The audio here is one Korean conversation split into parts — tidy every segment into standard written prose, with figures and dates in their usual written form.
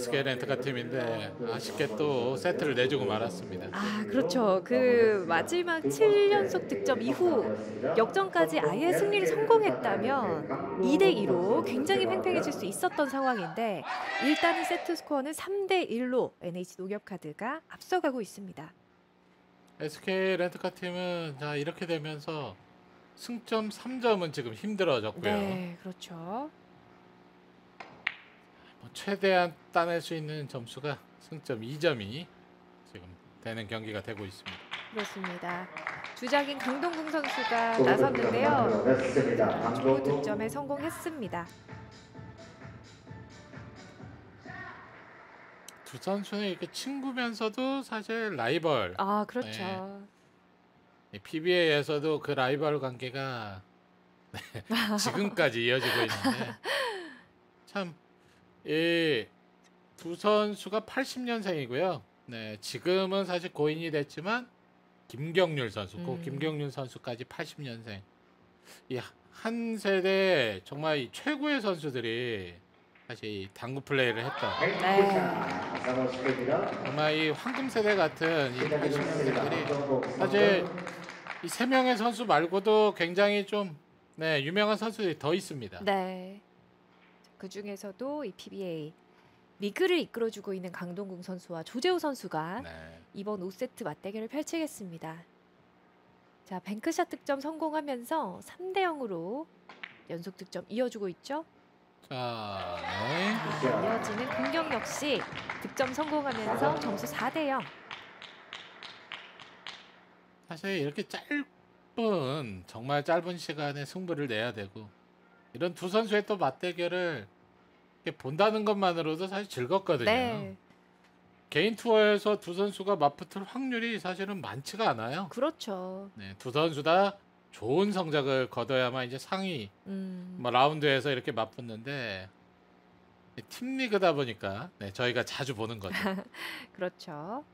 SK 렌트카 팀인데 아쉽게 또 세트를 내주고 말았습니다. 아, 그렇죠. 그 마지막 7연속 득점 이후 역전까지 아예 승리를 성공했다면 2대2로 굉장히 팽팽해질 수 있었던 상황인데 일단은 세트 스코어는 3대1로 NH 농협카드가 앞서가고 있습니다. SK 렌트카 팀은 자 이렇게 되면서 승점 3점은 지금 힘들어졌고요. 네, 그렇죠. 최대한 따낼 수 있는 점수가 승점 2점이 지금 되는 경기가 되고 있습니다. 그렇습니다. 주장인 강동궁 선수가 나섰는데요. 초구 득점에 성공했습니다. 두 선수는 이렇게 친구면서도 사실 라이벌. 아, 그렇죠. PBA에서도 그 라이벌 관계가 지금까지 이어지고 있는데 참 이 두 선수가 80년생이고요. 네, 지금은 사실 고인이 됐지만 김경률 선수, 그 김경률 선수까지 80년생. 이 한 세대 정말 이 최고의 선수들이 사실 이 당구 플레이를 했던 정말 이 황금 세대 같은 이 80년생들이 사실 이 세 명의 선수 말고도 굉장히 좀 유명한 선수들이 더 있습니다. 네. 그 중에서도 이 PBA 리그를 이끌어주고 있는 강동궁 선수와 조재호 선수가 이번 5세트 맞대결을 펼치겠습니다. 자, 뱅크샷 득점 성공하면서 3대0으로 연속 득점 이어주고 있죠. 자, 이어지는 공격 역시 득점 성공하면서 점수 4대0. 사실 이렇게 정말 짧은 시간에 승부를 내야 되고 이런 두 선수의 또 맞대결을 이렇게 본다는 것만으로도 사실 즐겁거든요. 네. 개인 투어에서 두 선수가 맞붙을 확률이 사실은 많지가 않아요. 그렇죠. 네, 두 선수 다 좋은 성적을 거둬야만 이제 상위 라운드에서 이렇게 맞붙는데 팀 리그다 보니까 저희가 자주 보는 거죠. 그렇죠.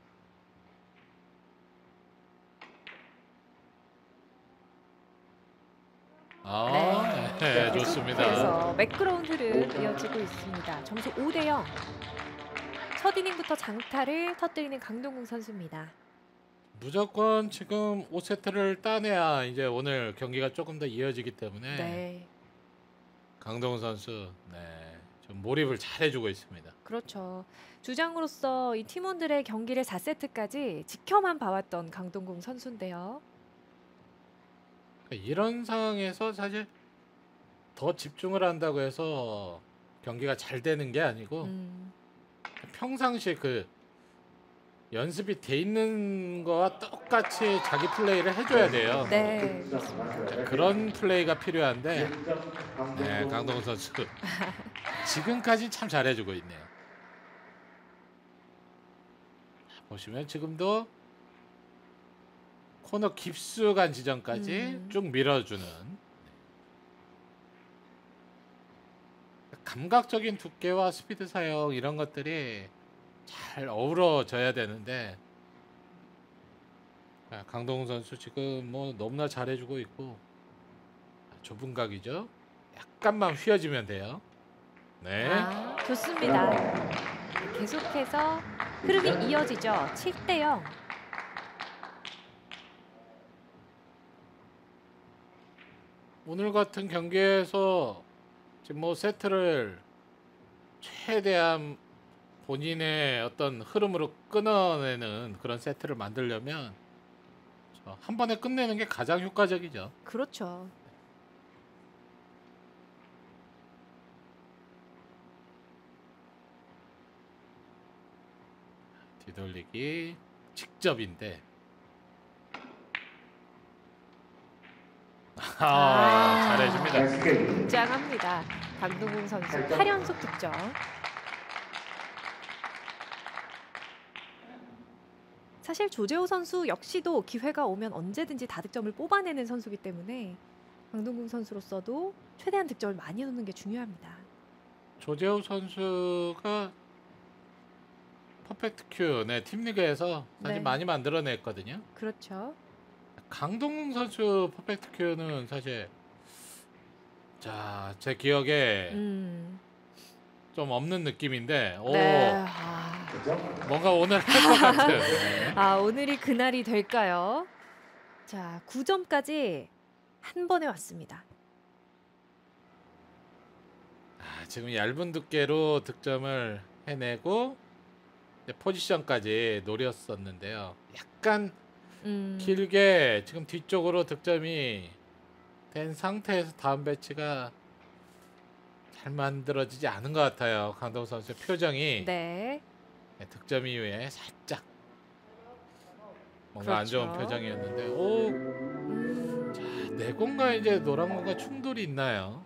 네, 좋습니다. 그래서 매끄러운 흐름 이어지고 있습니다. 점수 5대0. 첫 이닝부터 장타를 터뜨리는 강동궁 선수입니다. 무조건 지금 5세트를 따내야 이제 오늘 경기가 조금 더 이어지기 때문에 강동훈 선수 좀 몰입을 잘 해주고 있습니다. 그렇죠. 주장으로서 이 팀원들의 경기를 4세트까지 지켜만 봐왔던 강동궁 선수인데요. 이런 상황에서 사실 더 집중을 한다고 해서 경기가 잘 되는 게 아니고 평상시에 그 연습이 돼 있는 거와 똑같이 자기 플레이를 해줘야 돼요. 네, 그렇습니다. 그런 플레이가 필요한데 강동훈 선수 지금까지 참 잘해주고 있네요. 보시면 지금도 코너 깊숙한 지점까지 쭉 밀어주는 감각적인 두께와 스피드 사용 이런 것들이 잘 어우러져야 되는데 강동훈 선수 지금 뭐 너무나 잘해주고 있고 좁은 각이죠. 약간만 휘어지면 돼요. 좋습니다. 계속해서 흐름이 이어지죠. 7대0. 오늘 같은 경기에서 지금 뭐 세트를 최대한 본인의 어떤 흐름으로 끊어내는 그런 세트를 만들려면 한 번에 끝내는 게 가장 효과적이죠. 그렇죠. 뒤돌리기 직접인데 잘해줍니다. 굉장합니다. 강동궁 선수 8연속 득점. 사실 조재호 선수 역시도 기회가 오면 언제든지 다득점을 뽑아내는 선수이기 때문에 강동궁 선수로서도 최대한 득점을 많이 넣는 게 중요합니다. 조재호 선수가 퍼펙트 큐 팀리그에서 사실 많이 만들어냈거든요. 그렇죠. 강동궁 선수 퍼펙트 큐는 사실 제 기억에 좀 없는 느낌인데, 오, 네. 뭔가 오늘 할 것 같은. 오늘이 그날이 될까요? 자, 9점까지 한 번에 왔습니다. 지금 얇은 두께로 득점을 해내고 이제 포지션까지 노렸었는데요. 약간 길게 지금 뒤쪽으로 득점이 된 상태에서 다음 배치가 잘 만들어지지 않은 것 같아요. 강동우 선수의 표정이 네. 득점 이후에 살짝 뭔가 안 좋은 그렇죠. 표정이었는데, 오, 자, 내공과 이제 노란 공과 충돌이 있나요?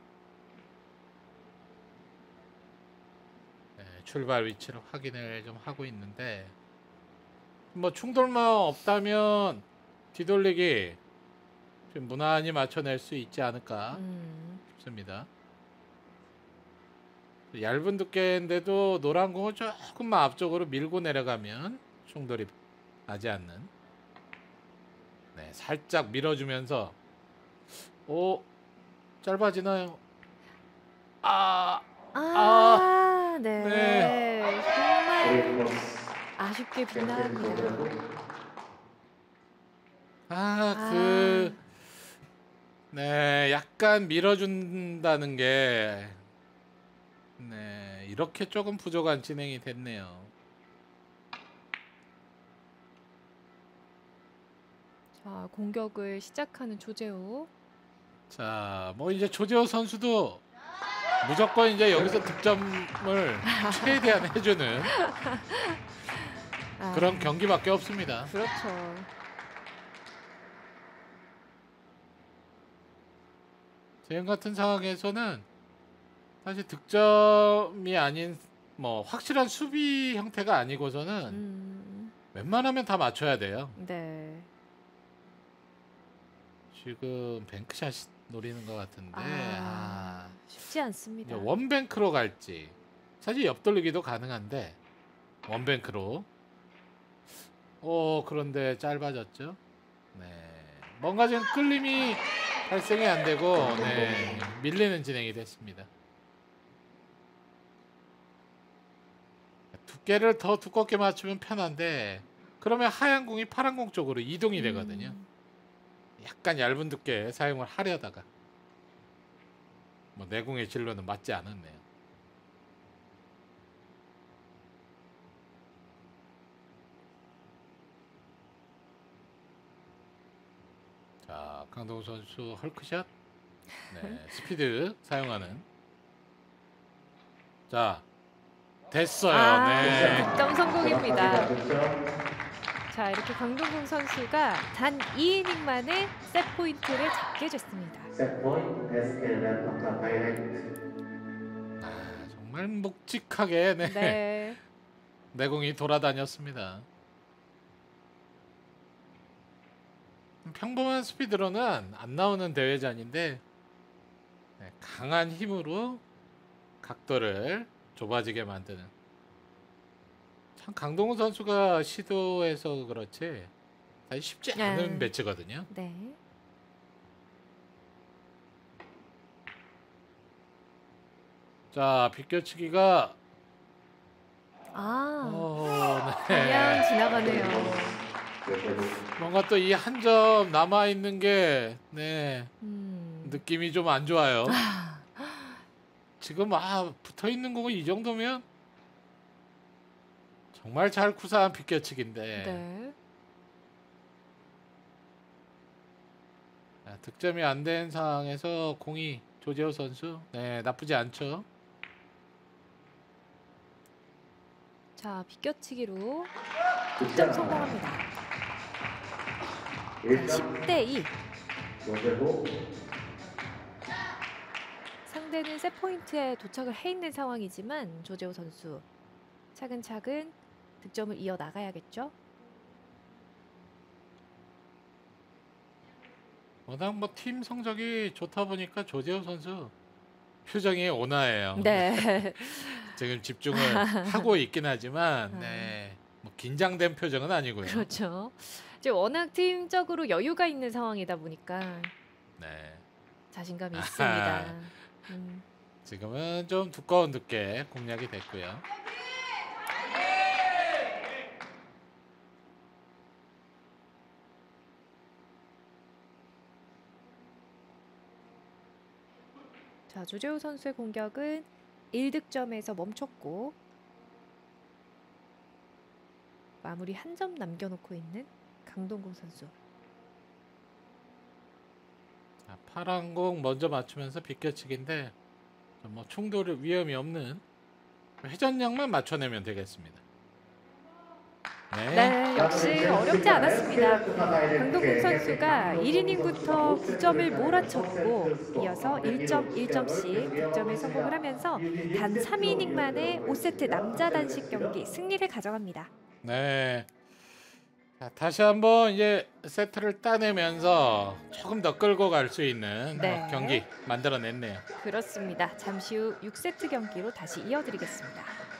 네, 출발 위치를 확인을 좀 하고 있는데, 뭐 충돌만 없다면 뒤돌리기 좀 무난히 맞춰낼 수 있지 않을까 싶습니다. 얇은 두께인데도 노란 공을 조금만 앞쪽으로 밀고 내려가면 충돌이 나지 않는. 네, 살짝 밀어주면서, 오, 짧아지나요? 네. 네. 정말 아쉽게 빗나갑니다. 네, 약간 밀어준다는 게, 네, 이렇게 조금 부족한 진행이 됐네요. 자, 공격을 시작하는 조재호. 자, 뭐 이제 조재호 선수도 무조건 이제 여기서 득점을 최대한 해주는 그런 경기밖에 없습니다. 그렇죠. 지금 같은 상황에서는 사실 득점이 아닌 뭐 확실한 수비 형태가 아니고서는 웬만하면 다 맞춰야 돼요. 네. 지금 뱅크샷 노리는 것 같은데 쉽지 않습니다. 원뱅크로 갈지, 사실 옆돌리기도 가능한데 원뱅크로. 그런데 짧아졌죠. 네, 뭔가 지금 끌림이 발생이 안 되고, 네, 밀리는 진행이 됐습니다. 두께를 더 두껍게 맞추면 편한데, 그러면 하얀 공이 파란 공 쪽으로 이동이 되거든요. 약간 얇은 두께 사용을 하려다가 뭐 내공의 진로는 맞지 않았네요. 자, 강동우 선수 헐크샷. 네, 스피드 사용하는. 자, 됐어요. 네. 득점 성공입니다. 자, 이렇게 강동궁 선수가 단 2이닝 만에 셋 포인트를 잡게 됐습니다. 정말 묵직하게 네. 내공이 돌아다녔습니다. 평범한 스피드로는 안 나오는 대회전인데, 네, 강한 힘으로 각도를 좁아지게 만드는. 참 강동우 선수가 시도해서 그렇지 사실 쉽지 않은 매치거든요. 네. 자, 비껴치기가 그냥 지나가네요. 뭔가 또 이 한 점 남아 있는 게 느낌이 좀 안 좋아요. 지금 붙어 있는 거고 이 정도면 정말 잘 구사한 비껴치기인데. 네. 득점이 안 된 상황에서 공이 조재호 선수, 네, 나쁘지 않죠. 자, 비껴치기로 득점 성공합니다. 10대2. 상대는 셋 포인트에 도착을 해 있는 상황이지만 조재호 선수 차근차근 득점을 이어 나가야겠죠. 워낙 뭐 팀 성적이 좋다 보니까 조재호 선수 표정이 온화해요. 네. 지금 집중을 하고 있긴 하지만 뭐 긴장된 표정은 아니고요. 그렇죠. 이제 워낙 팀적으로 여유가 있는 상황이다 보니까 자신감이 있습니다. 지금은 좀 두꺼운 두께 공략이 됐고요. 자, 조재호 선수의 공격은 1득점에서 멈췄고 마무리 한 점 남겨놓고 있는 강동궁 선수. 자, 파란 공 먼저 맞추면서 비껴치기인데 뭐 충돌 위험이 없는 회전량만 맞춰내면 되겠습니다. 네, 역시 어렵지 않았습니다. 강동궁 선수가 1이닝부터 9점을 몰아쳤고 이어서 1점, 1점씩 득점에 성공을 하면서 단 3이닝 만에 5세트 남자 단식 경기 승리를 가져갑니다. 네. 자, 다시 한번 이제 세트를 따내면서 조금 더 끌고 갈 수 있는 네. 경기 만들어냈네요. 그렇습니다. 잠시 후 6세트 경기로 다시 이어드리겠습니다.